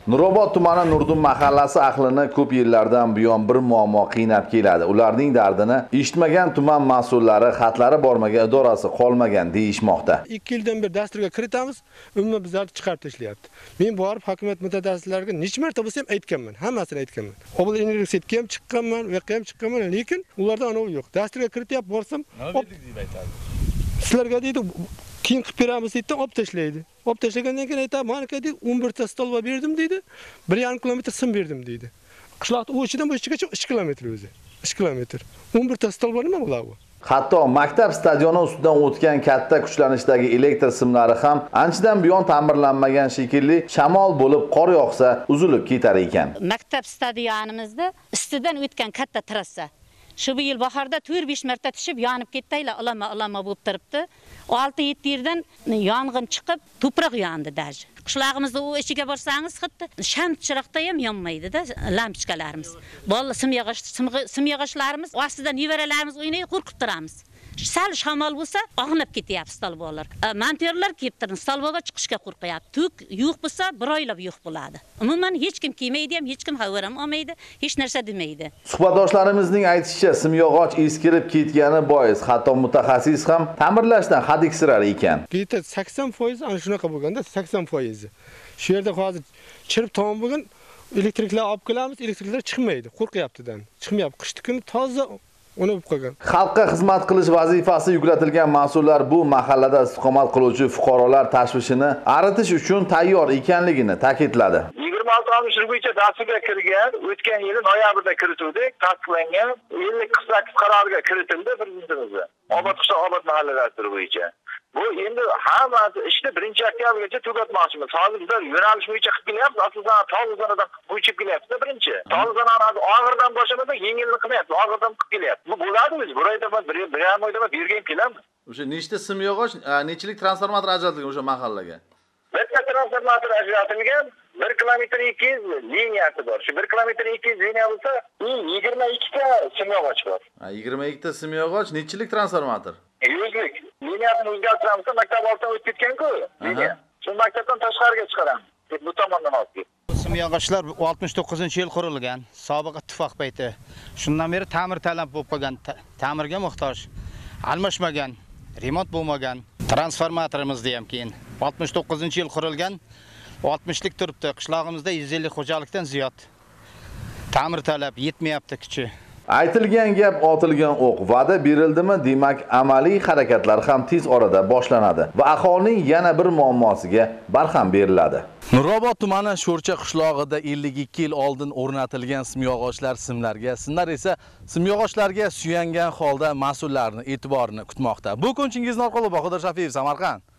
Nurobod tumani Nurdun mahallasi ahlini ko'p yillardan buyon bir muammo qiynab keladi. Ularning dardini eshitmagan tuman mas'ullari, xatlari bormagan idorasi qolmagan deyishmoqda. 2 yildan beri dasturga kiritamiz, umuman bizlarni chiqarib tashlayapti. Men borib hokimiyat mutaxassislariga necha marta bo'lsa ham aytganman, hammasini aytganman. Obod universitetga ham chiqqanman, u yoqqa ham chiqqanman, lekin ularda anavi yo'q. Dasturga kirityapti, borsam, nima berdik deb aytadi. Sizlarga deydi, keyin qilib beramiz deydi, olib tashlaydi. Olib tashlagandan keyin aytadi, "Mana deydi, 11 ta stolba berdim" deydi. 1,5 kilometr sim berdim deydi. Qishloqda u ichidan bu ichigacha 3 kilometr o'zi. 3 kilometr. 11 ta stolba nima bo'ladi? Hatto maktab stadioni ustidan o'tgan katta kuchlanishdagi elektr simlari ham anchadan buyon ta'mirlanmagan shekilli, shamol bo'lib qor yog'sa uzilib ketar ekan. Maktab stadionimizda ustidan o'tgan katta trassa. Shu yil bahorda 4-5 marta tushib, yonib ketdaylar, alama bo'lib turibdi. 6-7 yerdan yong'in chiqib, to'proq yondi daji. Qishlog'imizda u ichiga borsangiz, xuddi sham chiroqda ham yonmaydi-da, lampochkalarimiz. Bolalar simyog'ochlarimiz ostidan nevaralarimiz o'ynayib qo'rqib turamiz. Sal shamol bo'lsa, og'nab ketyapti stolbolar. Monterlar kelib stolboga chiqishga qo'rqyapti. Tuk yo'q bo'lsa, bir oylab yo'q bo'ladi. Umuman hech kim kelmaydi ham, hech kim xabar ham olmaydi, hech narsa demaydi. Suhbatdoshlarimizning aytishicha, simyog'och eskirib ketgani bois, hatto mutaxassis ham ta'mirlashdan hadiksirar ekan. Bitta 80% ana shunaqa bo'lganda 80%. Shu yerda hozir chirib tomon bo'lgan elektriklar olib kelamiz, elektriklar chiqmaydi, qo'rqyaptidan. Chiqmayapti. Qishda kuni toza uni bo'lib qolgan. Xalqqa xizmat qilish vazifasi yuklatilgan mas'ullar bu mahallada istiqomat qiluvchi fuqarolar tashvishini aritish uchun tayyor ekanligini ta'kidladi. 26-60 bo'yicha dasturga kirgan, o'tgan yil noyabrda kirituvdik, tasdiqlangan 50-48 qarorga kiritildi prezidentimizga. Obod qishloq obod mahalla dasturi bo'yicha. Bu endi hammasi ishni 1-oktyabrgacha tugatmoqchimiz. Hozir bizlar yo'nalish bo'yicha qilib kelyapmiz. Asosan tog'zanadan bo'ychib kelyapmiz birinchi. Tog'zanani og'irdan boshlamasa yengilni qilmayapmiz. Og'irdan qilib kelyapti. Bu bo'ladi o'zi. Bir oyda bir ham oyda bergan kelamiz. O'sha nechta simyog'och, nechilik transformator ajratilgan o'sha mahallaga? Bitta transformator ajratilgan, 1 kilometr 200 liniyasi bor. Shu 1 kilometr 200 liniya bo'lsa, 22 ta simyog'och bor. 22 ta simyog'och, nechilik transformator? 100lik. Liniyani o'zgartiramiz, maktab oldidan o'tib ketgan-ku. Liniya. Shu maktabdan tashqariga chiqaramiz. Bu tomondan olib. Simyog'ochlar 69-yil qurilgan, sobiq ittifoq payti. Shundan beri ta'mir talab bo'lib qolgan, ta'mirga muhtoj. Almashmagan, remont bo'lmagan. Transformatorimizni ham keyin 69-yil qurilgan, 60lik turibdi. Qishlog'imizda 150 xo'jalikdan ziyod. Ta'mir talab yetmayapti kichi. Aytilgan gap otilgan o'q. Va'da berildimi, demak amaliy harakatlar ham tez orada boshlanadi va aholining yana bir muammosiga barham beriladi. Nurobod tumani Sho'rcha qishlog'ida 52 yil oldin o'rnatilgan simyog'ochlar simlarga, simlar esa simyog'ochlarga suyangan holda mas'ullarning e'tiborini kutmoqda. Bu kunchingizni orqali Bahodir Shafiyev, Samarqand.